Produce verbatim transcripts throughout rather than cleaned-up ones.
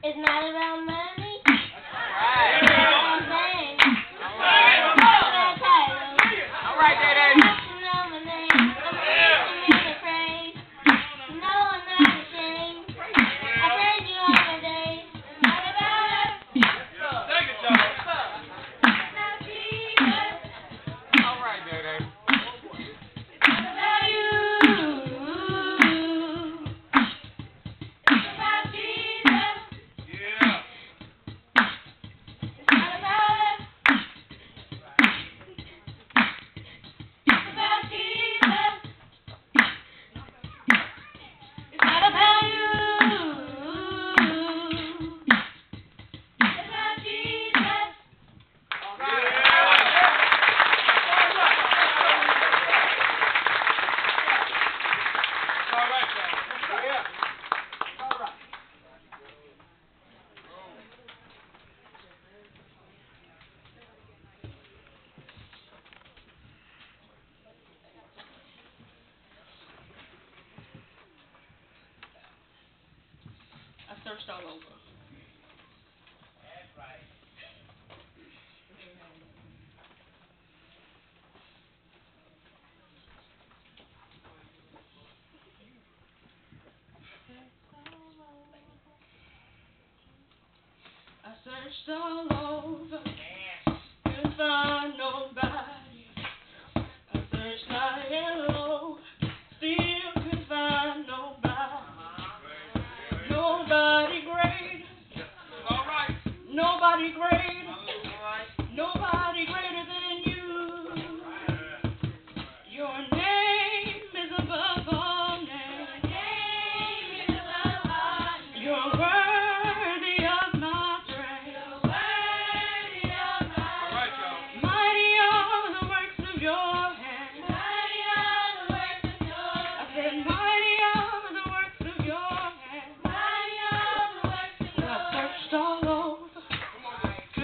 It's not about money. Right. It's about fame. All right. It's about title. All right, Daddy. You know my name. I'm singing in the praise. No, I'm not ashamed. I praise you all my days. It's not about us. Take it, Joe. It's about Jesus. All right, Daddy. It's about you. It's about Jesus. Yeah. It's not about us. It's about Jesus. It's not about you. It's about Jesus. All right. All right, Joe. Yeah. All right. I searched all over. I searched all over, couldn't find nobody. I searched high and low, still couldn't find nobody. Nobody great, All right. nobody great, All right. nobody greater than you. Your name is above all names. You're worthy of my praise. All right, Joe. Mighty are the works of your hands. I said, mighty are the works of your hands. I searched all over,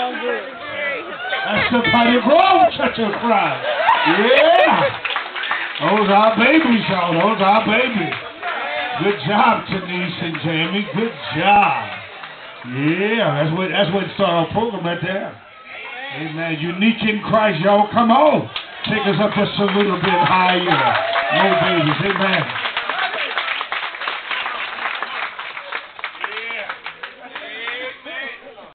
sound good. That's the Party Grove Church of Christ. Yeah. Those are babies, y'all. Those are babies. Good job, Denise and Jamie. Good job. Yeah, that's what that's what started our program right there. Amen. Unique in Christ, y'all. Come on. Take us up just a little bit higher. No babies. Amen.